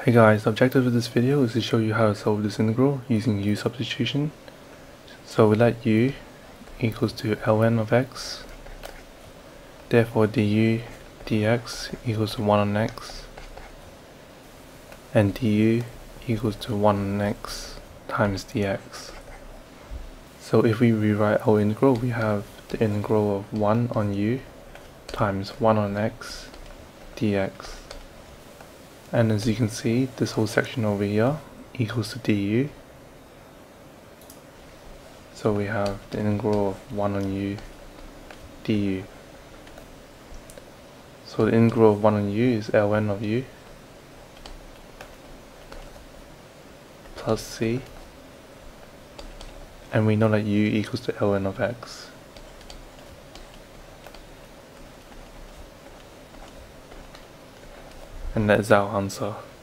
Hey guys, the objective of this video is to show you how to solve this integral using u-substitution. So we let u equals to ln of x, therefore du dx equals to 1 on x, and du equals to 1 on x times dx. So if we rewrite our integral, we have the integral of 1 on u times 1 on x dx. And as you can see, this whole section over here equals to du. So we have the integral of 1 on u du. So the integral of 1 on u is ln of u plus c. And we know that u equals to ln of x. And that is our answer.